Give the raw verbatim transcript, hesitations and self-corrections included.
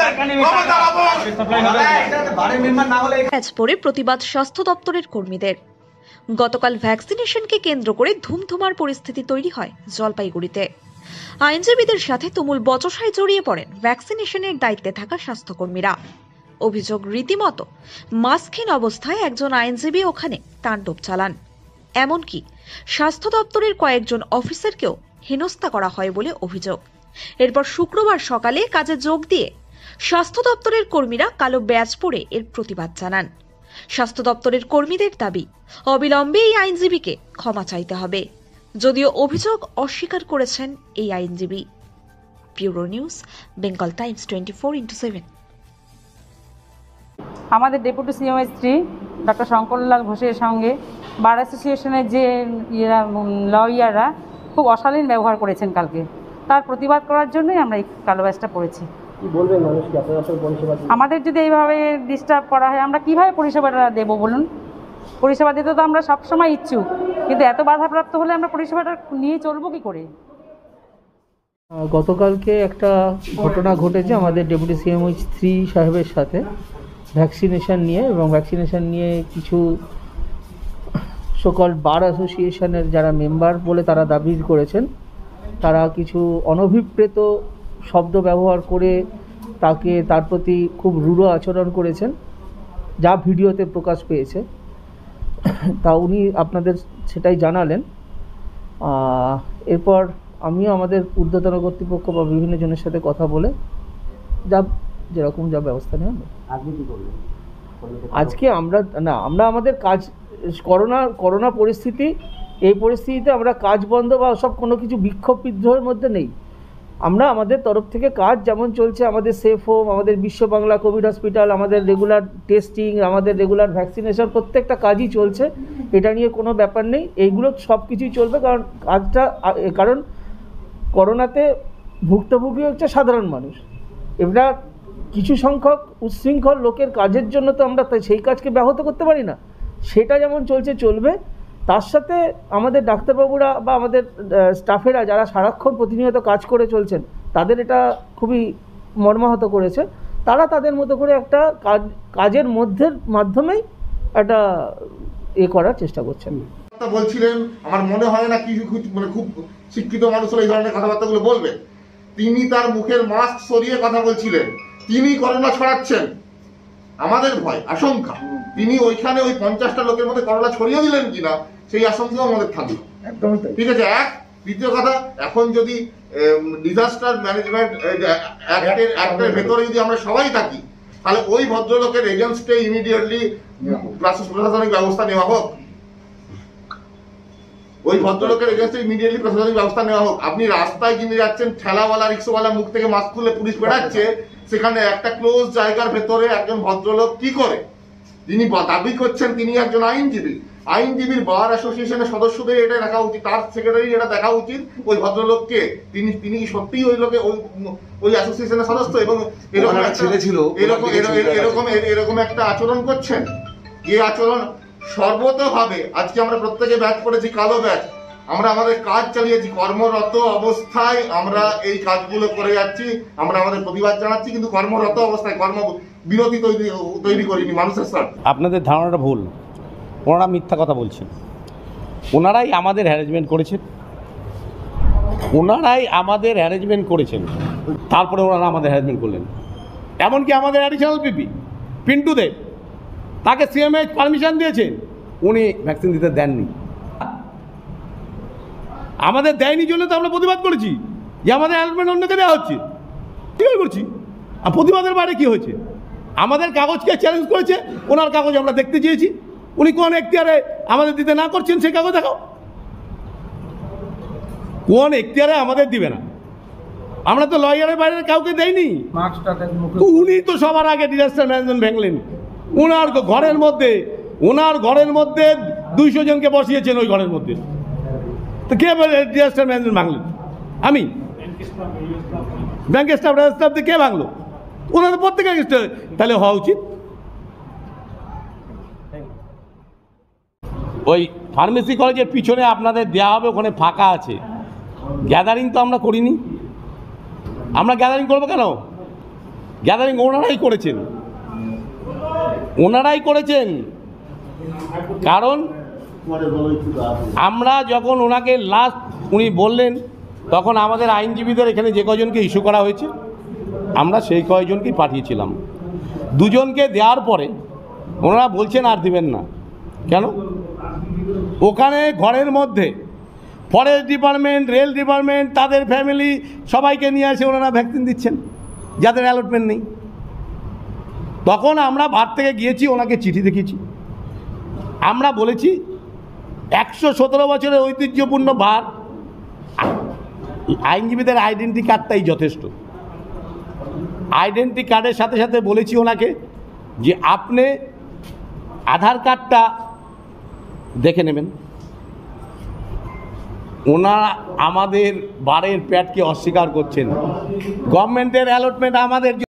পরে প্রতিবাদ স্বাস্থ্য দপ্তরের কর্মীদের। গতকাল ভ্যাকসিনেশনকে কেন্দ্র করে ধুমধুমার পরিস্থিতি তৈরি হয় জলপাইগুড়িতে। আইনজীবীদের সাথে তুমুল বচসায় জড়িয়ে পড়েন ভ্যাকসিনেশনের দায়িত্বে থাকা স্বাস্থ্যকর্মীরা। অভিযোগ, রীতিমতো মাস্কহীন অবস্থায় একজন আইনজীবী ওখানে তাণ্ডব চালান। এমনকি স্বাস্থ্য দপ্তরের কয়েকজন অফিসারকেও হেনস্থা করা হয় বলে অভিযোগ। এরপর শুক্রবার সকালে কাজে যোগ দিয়ে স্বাস্থ্য দপ্তরের কর্মীরা কালো ব্যাজ পরে এর প্রতিবাদ জানান। স্বাস্থ্য দপ্তরের কর্মীদের দাবি, অবিলম্বে এই আইনজীবীকে ক্ষমা চাইতে হবে। যদিও অভিযোগ অস্বীকার করেছেন এই আইনজীবী। Bureau news, Bengal times twenty four into seven. আমাদের deputy CMH three doctor Shankarlal ঘোষের সঙ্গে বার অ্যাসোসিয়েশনের যে ইয়েরা লয়াররা খুব অশালীন ব্যবহার করেছেন কালকে, তার প্রতিবাদ করার জন্যই আমরা এই কালো ব্যাজটা পড়েছি। কি বলবেন মানুষকে, আপনারা আসলে পরিষেবা আমাদের যদি এইভাবে ডিস্টার্ব করা হয়, আমরা কিভাবে পরিষেবাটা দেবো বলুন? পরিষেবা দিতে তো আমরা সবসময় ইচ্ছুক, কিন্তু এত বাধাপ্রাপ্ত হলে আমরা পরিষেবাটা নিয়ে চলবো কি করে? গতকালকে একটা ঘটনা ঘটেছে আমাদের ডেপুটি সিএমএইচ থ্রি সাহেবের সাথে ভ্যাকসিনেশন নিয়ে, এবং ভ্যাকসিনেশন নিয়ে কিছু সকল বার অ্যাসোসিয়েশনের যারা মেম্বার বলে তারা দাবি করেছেন, তারা কিছু অনভিপ্রেত শব্দ ব্যবহার করে তাকে তার প্রতি খুব রূঢ় আচরণ করেছেন, যা ভিডিওতে প্রকাশ পেয়েছে। তা উনি আপনাদের সেটাই জানালেন। এরপর আমিও আমাদের ঊর্ধ্বতন কর্তৃপক্ষ বা বিভিন্ন জনের সাথে কথা বলে যা যেরকম যা ব্যবস্থা নেওয়া হবে। আজকে আমরা না আমরা আমাদের কাজ, করোনা করোনা পরিস্থিতি, এই পরিস্থিতিতে আমরা কাজ বন্ধ বা সব কোনো কিছু বিক্ষোভ বিদ্রোহের মধ্যে নেই। আমরা আমাদের তরফ থেকে কাজ যেমন চলছে, আমাদের সেফ হোম, আমাদের বিশ্ব বাংলা কোভিড হসপিটাল, আমাদের রেগুলার টেস্টিং, আমাদের রেগুলার ভ্যাকসিনেশন, প্রত্যেকটা কাজই চলছে। এটা নিয়ে কোনো ব্যাপার নেই, এইগুলো সব কিছুই চলবে। কারণ কাজটা, কারণ করোনাতে ভুক্তভোগী হচ্ছে সাধারণ মানুষ। এটা কিছু সংখ্যক উচ্ছৃঙ্খল লোকের কাজের জন্য তো আমরা সেই কাজকে ব্যাহত করতে পারি না। সেটা যেমন চলছে চলবে, তার সাথে আমাদের ডাক্তারবাবুরা বা আমাদের স্টাফেরা যারা সারাক্ষণ প্রতিনিয়ত কাজ করে চলছেন, তাদের এটা খুবই মর্মাহত করেছে। তারা তাদের মতো করে একটা কাজ কাজের মধ্যে মাধ্যমেই একটা এ করার চেষ্টা করছেন। বলছিলেন, আমার মনে হয় না কিছু মানে খুব শিক্ষিত মানুষ এই ধরনের কথাবার্তাগুলো বলবে। তিনি তার মুখের মাস্ক সরিয়ে কথা বলছিলেন, তিনি করোনা ছড়াচ্ছেন। আমাদের ভয়, আশঙ্কা তিনি ওইখানে ওই পঞ্চাশটা লোকের মধ্যে করোনা ছড়িয়ে দিলেন কিনা সেই আশঙ্কাও আমাদের থাকবে। ঠিক আছে। এক দ্বিতীয় কথা, এখন যদি ডিজাস্টার ম্যানেজমেন্ট অ্যাক্টের অ্যাক্টের ভেতরে যদি আমরা সবাই থাকি, তাহলে ওই ভদ্রলোকের এগেনস্টে ইমিডিয়েটলি প্রশাসনিক ব্যবস্থা নেওয়া হোক। ওই ভদ্রলোকের এগেনস্টে ইমিডিয়েটলি প্রশাসনিক ব্যবস্থা নেওয়া হোক। আপনি রাস্তায় কিনে যাচ্ছেন, ঠেলাওয়ালা রিক্সাওয়ালা মুখ থেকে মাস্ক খুলে পুলিশ বেড়াচ্ছে, সেখানে একটা ক্লোজ জায়গার ভেতরে একজন ভদ্রলোক কি করে? তিনি দাবি করছেন তিনি একজন আইনজীবী। আইনজীবীর বার অ্যাসোসিয়েশনের সদস্যদের এটা দেখা উচিত, তার সেক্রেটারি এটা দেখা উচিত ওই ভদ্রলোককে তিনি তিনি কি সত্যিই ওই লোকে ওই ওই অ্যাসোসিয়েশনের সদস্য, এবং এরকম ছেলে ছিল এরকম এরকম এরকম একটা আচরণ করছেন। এই আচরণ সর্বতভাবে আজকে আমরা প্রত্যেকে ব্যাচ করেছি কালো ব্যাচ। আমরা আমাদের কাজ চালিয়েছি, কর্মরত অবস্থায় আমরা এই কাজগুলো করে যাচ্ছি, আমরা আমাদের প্রতিবাদ জানাচ্ছি, কিন্তু কর্মরত অবস্থায় কর্ম বিরতি তৈরি তৈরি করিনি মানুষের সাথে। আপনাদের ধারণাটা ভুল, ওনারা মিথ্যা কথা বলছেন। ওনারাই আমাদের হ্যারেসমেন্ট করেছেন, ওনারাই আমাদের হ্যারেসমেন্ট করেছেন, তারপরে ওনারা আমাদের হ্যারেসমেন্ট করলেন। এমনকি আমাদের অ্যাডিশনাল পিপি পিন্টু দেব, তাকে সিএমএইচ পারমিশন দিয়েছেন, উনি ভ্যাকসিন দিতে দেননি। আমাদের দেয়নি জন্য তো আমরা প্রতিবাদ করেছি যে আমাদের হ্যারাসমেন্ট অন্যকে দেওয়া হচ্ছে, ঠিক করছি। আর প্রতিবাদের বাইরে কি হয়েছে? আমাদের কাগজকে চ্যালেঞ্জ করেছে, ওনার কাগজ আমরা দেখতে চেয়েছি, উনি কোন এখতিয়ারে আমাদের দিতে না করছেন সেই কাগজ দেখাও। কোন এখতিয়ারে আমাদের দিবে না, আমরা তো লয়ারের বাইরে কাউকে দেয়নি। উনি তো সবার আগে ডিজাস্টার ম্যানেজমেন্ট ভেঙলেন। ওনার ঘরের মধ্যে ওনার ঘরের মধ্যে দুইশো জনকে বসিয়েছেন ওই ঘরের মধ্যে, তো কে ডিজাস্টার ম্যানেজমেন্ট ভাঙলেন? আমি ব্যাংকের স্টাফ স্টাফ দিয়ে কে ভাঙলো? ওনাদের প্রত্যেকের তাহলে হওয়া উচিত। ওই ফার্মেসি কলেজের পিছনে আপনাদের দেওয়া হবে, ওখানে ফাঁকা আছে। গ্যাদারিং তো আমরা করিনি, আমরা গ্যাদারিং করবো কেন? গ্যাদারিং ওনারাই করেছেন, ওনারাই করেছেন। কারণ আমরা যখন ওনাকে লাস্ট উনি বললেন, তখন আমাদের আইনজীবীদের এখানে যে কয়জনকে ইস্যু করা হয়েছে আমরা সেই কয়জনকেই পাঠিয়েছিলাম। দুজনকে দেওয়ার পরে ওনারা বলছেন আর দিবেন না। কেন? ওখানে ঘরের মধ্যে ফরেস্ট ডিপার্টমেন্ট, রেল ডিপার্টমেন্ট, তাদের ফ্যামিলি সবাইকে নিয়ে এসে ওনারা ভ্যাকসিন দিচ্ছেন যাদের অ্যালটমেন্ট নেই। তখন আমরা ভারত থেকে গিয়েছি, ওনাকে চিঠি দেখিয়েছি, আমরা বলেছি একশো সতেরো বছরের ঐতিহ্যপূর্ণ ভার, আইনজীবীদের আইডেন্টি কার্ডটাই যথেষ্ট। আইডেন্টি কার্ডের সাথে সাথে বলেছি ওনাকে যে আপনি আধার কার্ডটা দেখে নেবেন। ওনারা আমাদের বারের প্যাডকে অস্বীকার করছেন। গভর্নমেন্টের অ্যালটমেন্ট আমাদের